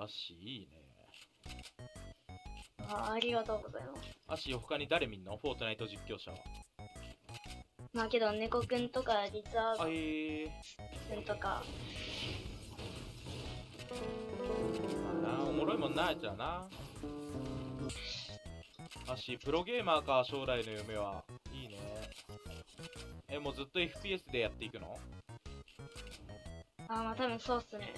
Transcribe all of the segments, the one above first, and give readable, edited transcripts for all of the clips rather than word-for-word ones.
アッシーいいね。 ありがとうございます。 アッシー他に誰見んの？フォートナイト実況者は。 まあけど、猫くんとか、リザーーくんとか。 まあな、おもろいもんな、あいつらな。アッシー、プロゲーマーか、将来の夢は。いいね。もうずっと FPS でやっていくの？ まあ多分そうっすね。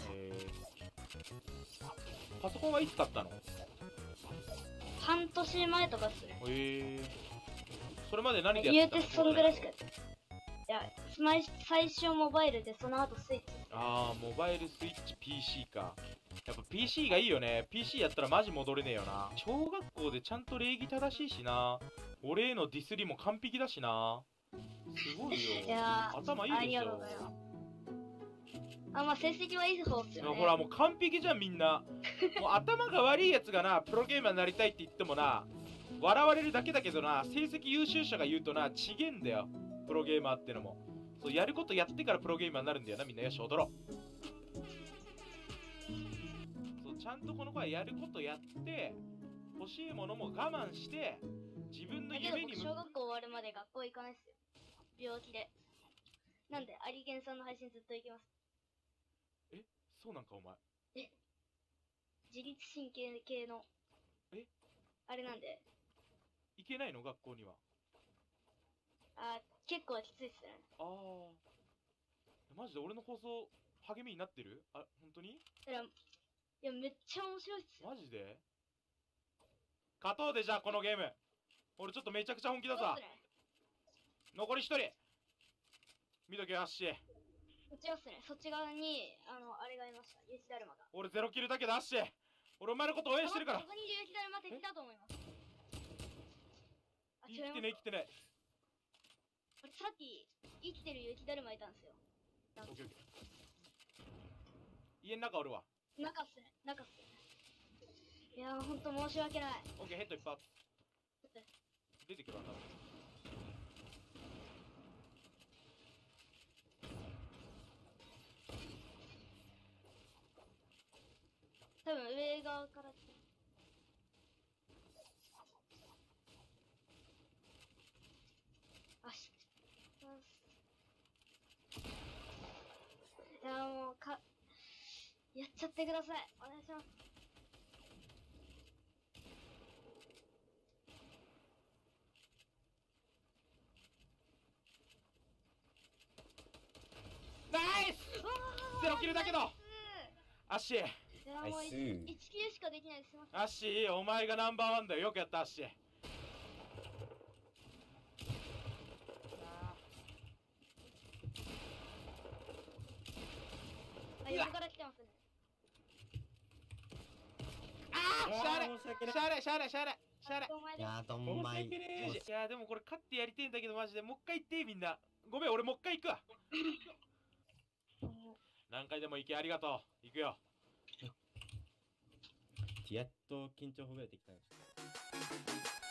パソコンはいつ買ったの？ 半年前とかっすね。 それまで何でやってたの？ 言うてそんぐらいしかやってない。いや、最初モバイルで、その後スイッチ。 モバイルスイッチ PC か。やっぱ PC がいいよね。PC やったらマジ戻れねえよな。小学校でちゃんと礼儀正しいしな。俺へのディスりも完璧だしな。すごいよ。 いや頭いいでしょ。 ありがとうございます。まあ成績はいい方っすよね。 ほらもう完璧じゃんみんな。もう頭が悪いやつがな、プロゲーマーになりたいって言ってもな、笑われるだけだけどな、成績優秀者が言うとな、ちげんだよ。プロゲーマーってのも。そう、やることやってからプロゲーマーになるんだよな、みんな。よし、踊ろう。そう、ちゃんとこの子はやることやって、欲しいものも我慢して、自分の夢に小学校終わるまで学校行かないっすよ。病気で。なんで、アリゲンさんの配信ずっと行きます。 そうなんかお前。 自律神経系の。あれなんで。 行けないの学校には。 結構きついっすね。 マジで俺の放送励みになってる？本当に？いや、めっちゃ面白いっすよ。 マジで？勝とうで、じゃあこのゲーム。俺ちょっとめちゃくちゃ本気ださ。残り1人見とけよ、アッシー。 こっちっすね。そっち側にあれがいました。雪だるまが。 俺ゼロキルだけど、アッシー俺お前のこと応援してるから。 ここにいる雪だるま敵だと思います。 生きてね、生きてね。 さっき生きてる雪だるまいたんですよ。 オッケーオッケー。家の中おるわ。 中っすね。いやー、ほんと申し訳ない。 オッケー、ヘッド一発。出てくるわ、 多分上側から来て。いやーもうやっちゃってください。お願いします。 ナイス！ゼロキルだけどアッシー。 ナイス。1キルしかできないです。 アッシー、お前がナンバーワンだよ。よくやった、アッシー。 横から来てますね。 しゃあれいやどんまい。 いやでもこれ勝ってやりてえんだけど、マジでもう一回行ってみんな。ごめん、俺もう一回行くわ。何回でも行け、ありがとう。行くよ。 やっと緊張ほぐれてきたんです。